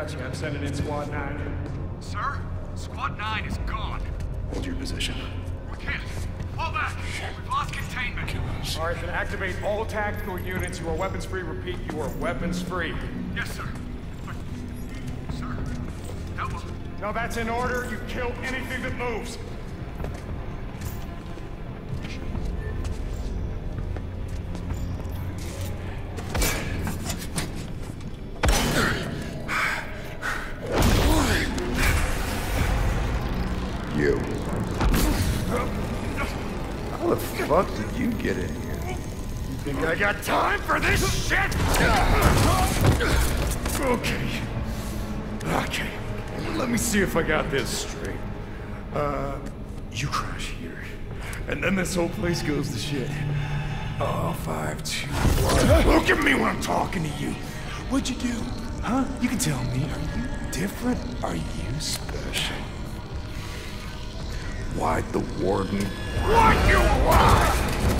got you. I'm sending in Squad 9. Sir? Squad 9 is gone. Hold your position. We can't. Fall back. We've lost containment. All right, then activate all tactical units. You are weapons free. Repeat, you are weapons free. Yes, sir. But, sir, that will... No, that's in order. You kill anything that moves. You. How the fuck did you get in here? You think I got time for this shit? Okay. Okay. Let me see if I got this straight. You crash here. And then this whole place goes to shit. Oh, 5, 2, 1. Look at me when I'm talking to you. What'd you do? Huh? You can tell me. Are you different? Are you special? Why'd the warden... What you want?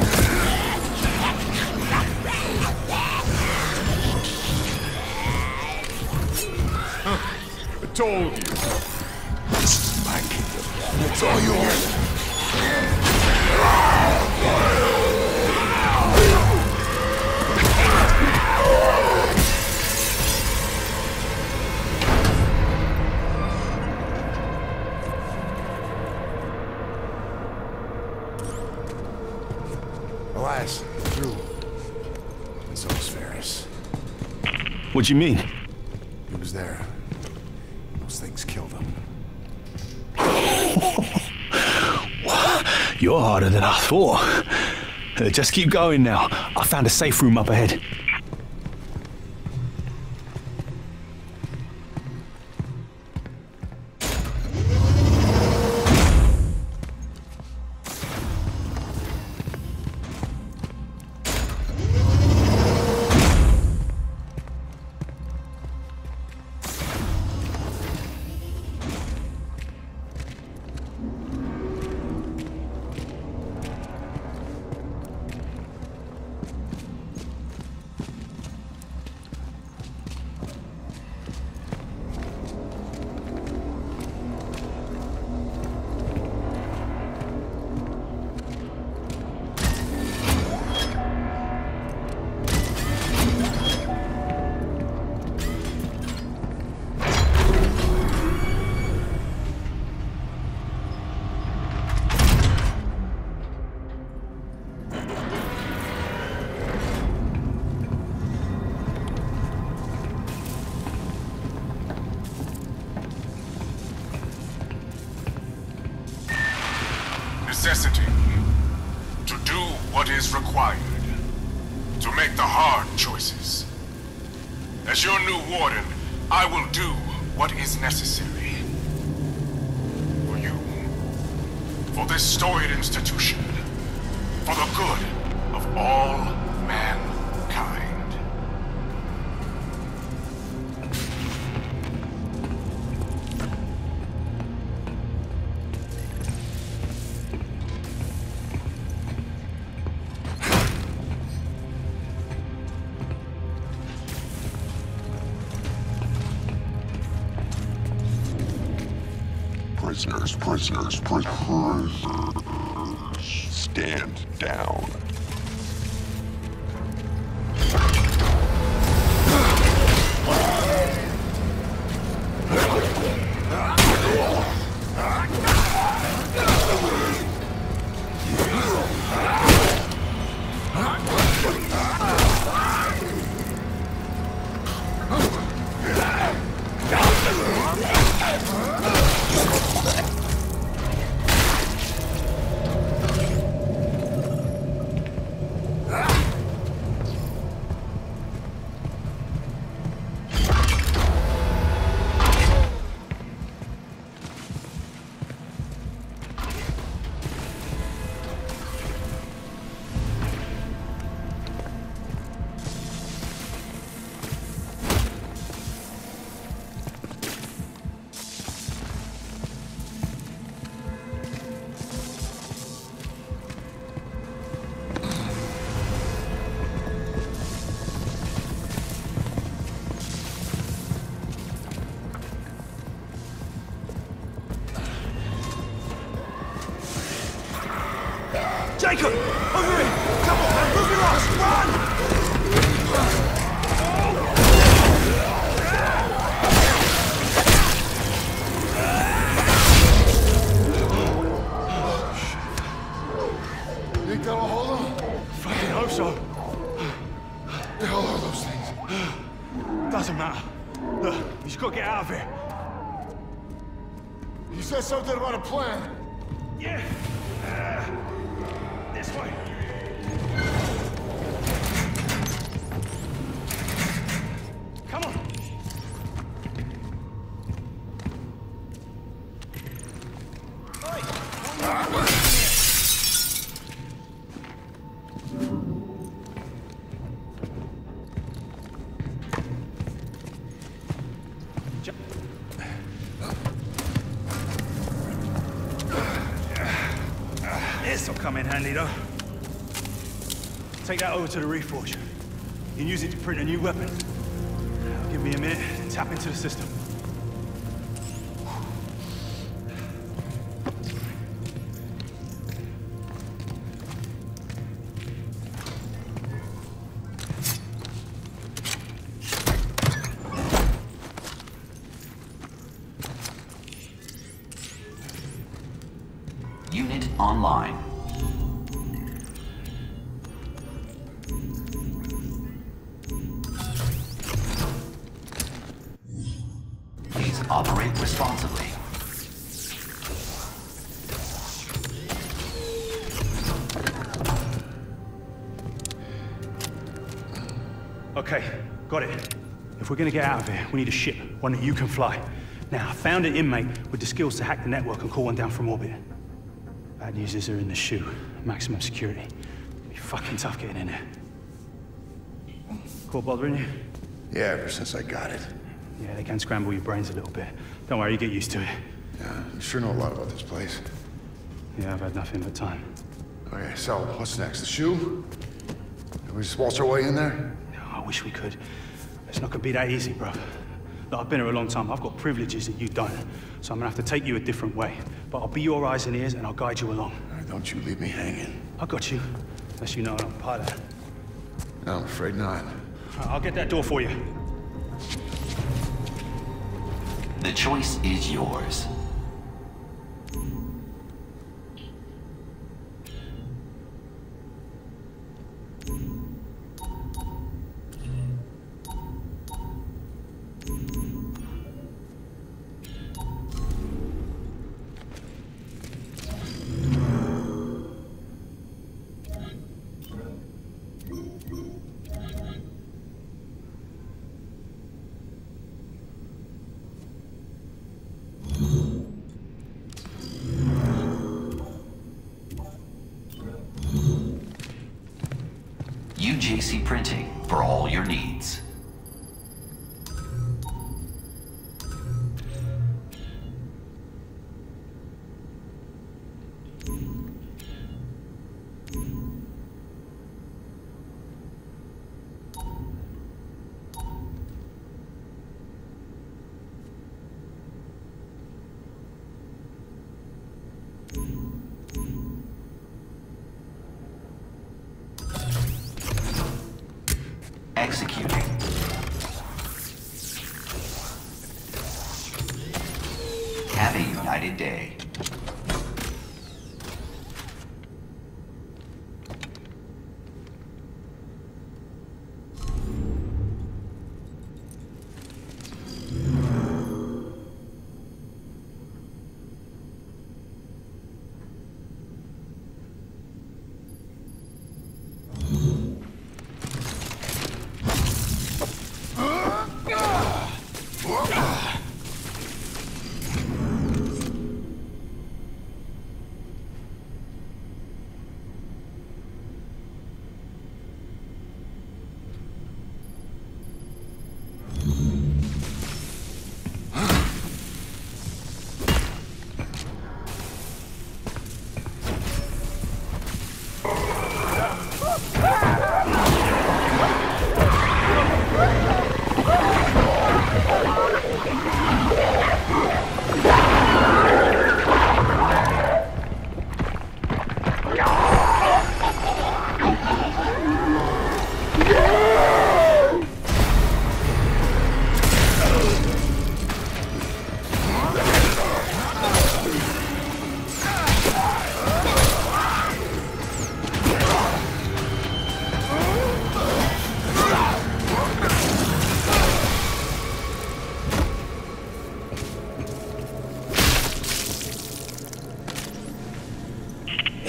I told you. This is my kingdom. It's all yours. Elias, through. And so was Ferris. What do you mean? He was there. Those things killed him. You're harder than I thought. Just keep going now. I found a safe room up ahead. Necessity. To do what is required. To make the hard choices. As your new warden, I will do what is necessary. For you. For this storied institution. For the good of all mankind. Prisoners. Stand down. Jacob! Over here! Come on, man! Move your ass! Run! You think that'll hold them? Fucking hope so. The hell are those things? Doesn't matter. Look, you just gotta get out of here. You said something about a plan. Yeah. This way. Come on. This'll come in handy, though. Take that over to the Reforge. You can use it to print a new weapon. Give me a minute and tap into the system. Unit online. Please operate responsibly. Okay, got it. If we're gonna get out of here, we need a ship, one that you can fly. Now, I found an inmate with the skills to hack the network and call one down from orbit. Bad news is they're in the shoe. Maximum security. It'll be fucking tough getting in there. Cool bothering you? Yeah, ever since I got it. Yeah, they can scramble your brains a little bit. Don't worry, you get used to it. Yeah, you sure know a lot about this place. Yeah, I've had nothing but time. Okay, so what's next? The shoe? Can we just waltz our way in there? I wish we could. It's not gonna be that easy, bro. Look, I've been here a long time. I've got privileges that you don't. So I'm gonna have to take you a different way. But I'll be your eyes and ears and I'll guide you along. All right, don't you leave me hanging. I got you. Unless you know I'm a pilot. No, I'm afraid not. I'll get that door for you. The choice is yours. UJC Printing for all your needs. Executing. Have a united day.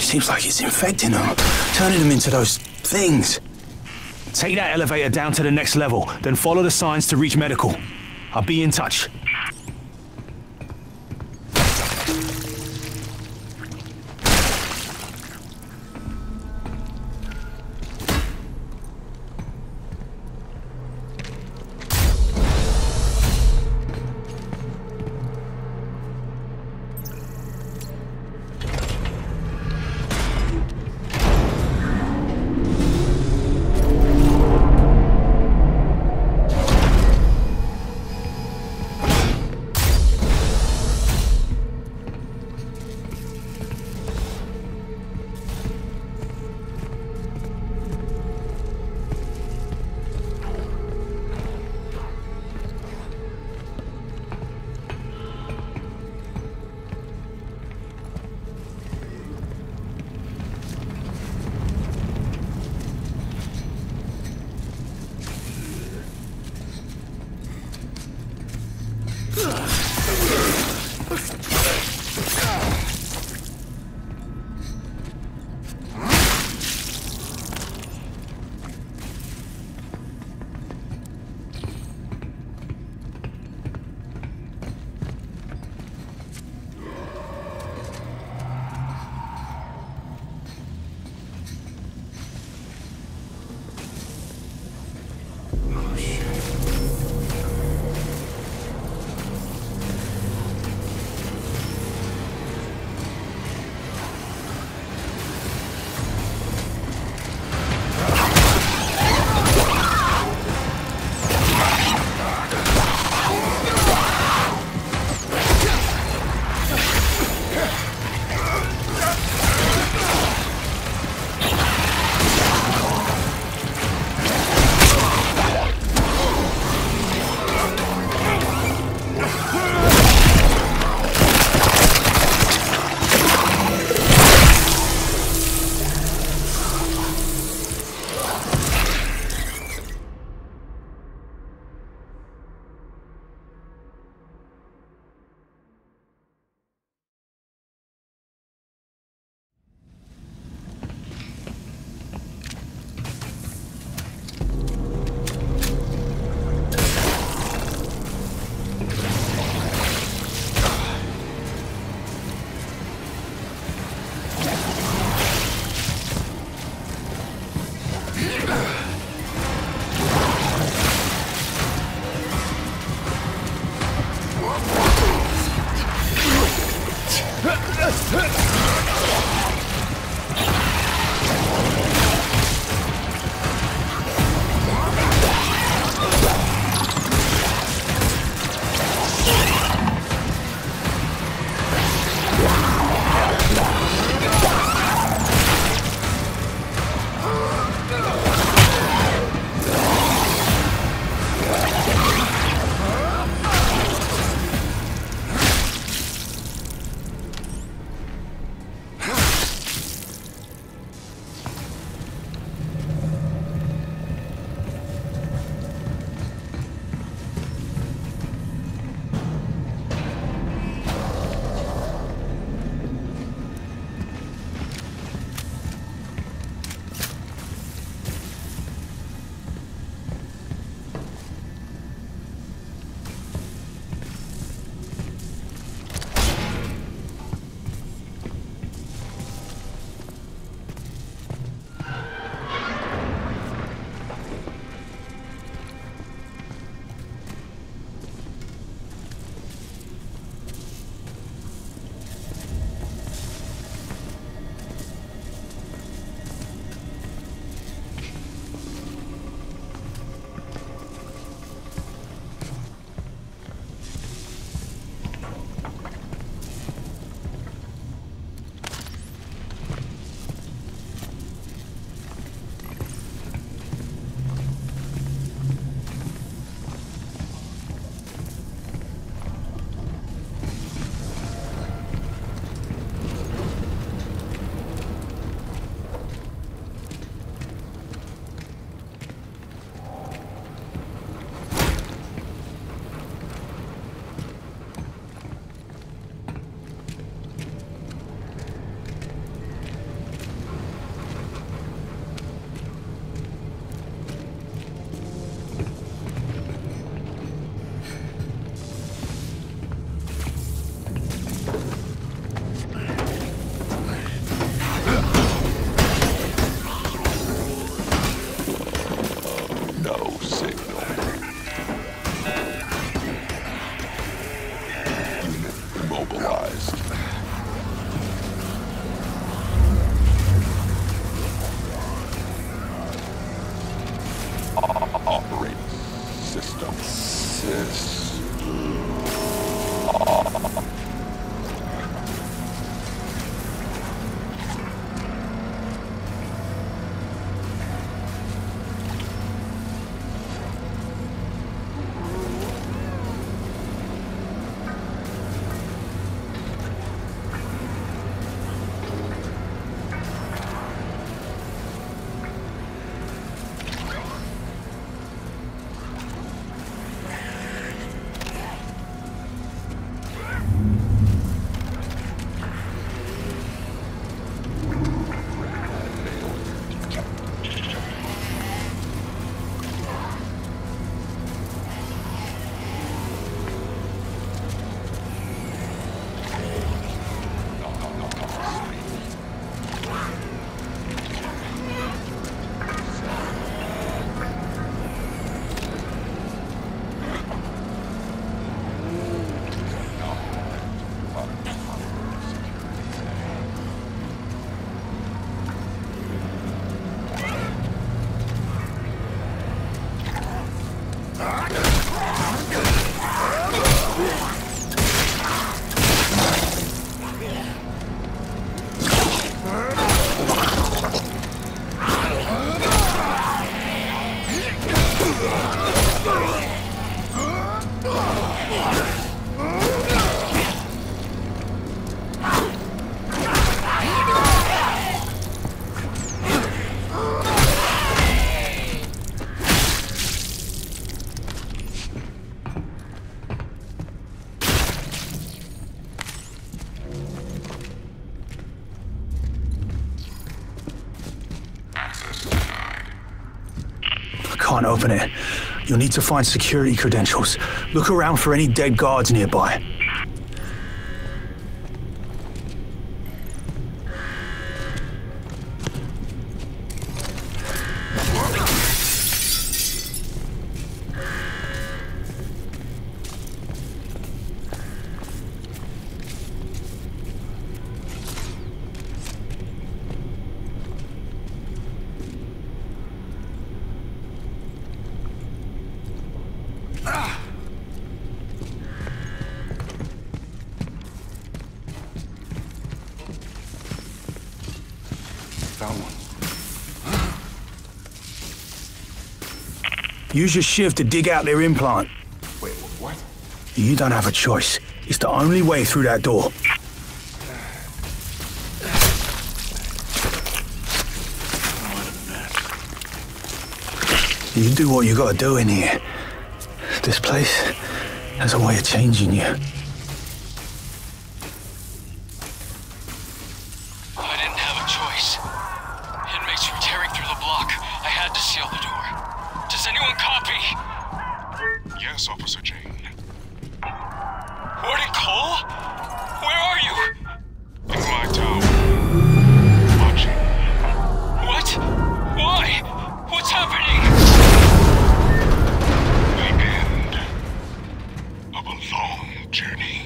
Seems like it's infecting them, turning them into those things. Take that elevator down to the next level, then follow the signs to reach medical. I'll be in touch. can't open it. You'll need to find security credentials. Look around for any dead guards nearby. Found one. Use your shiv to dig out their implant. Wait, what? You don't have a choice. It's the only way through that door. You do what you gotta do in here. This place has a way of changing you. I didn't have a choice. Inmates were tearing through the block. I had to seal the door. Does anyone copy? Yes, Officer Jane. Warden Cole? Where are you? In my tower. Watching. What? Why? What's happening? The end of a long journey.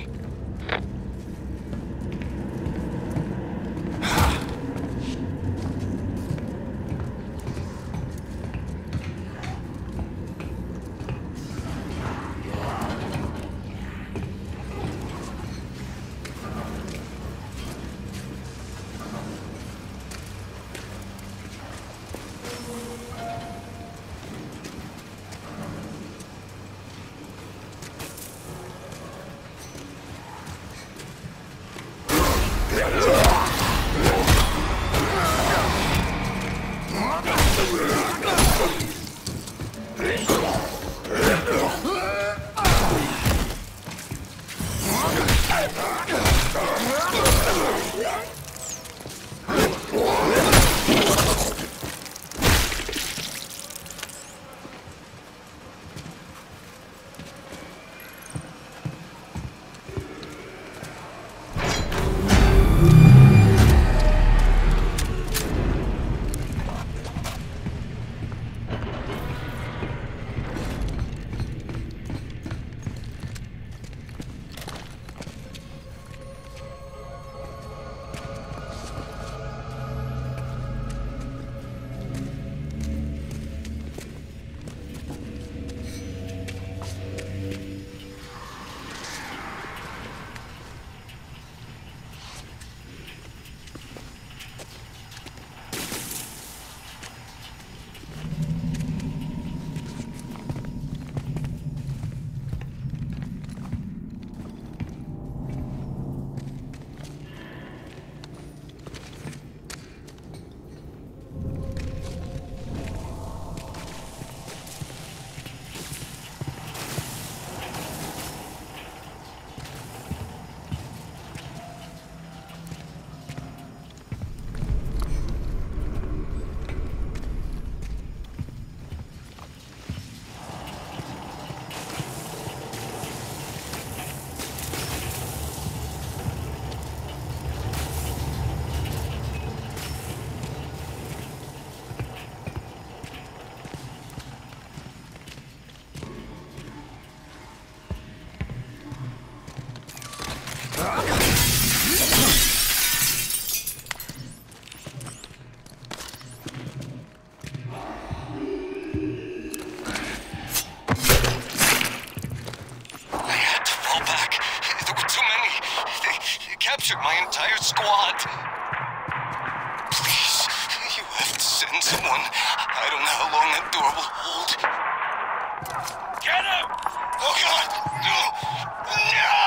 captured my entire squad. Please, you have to send someone. I don't know how long that door will hold. Get him! Oh God! No! No!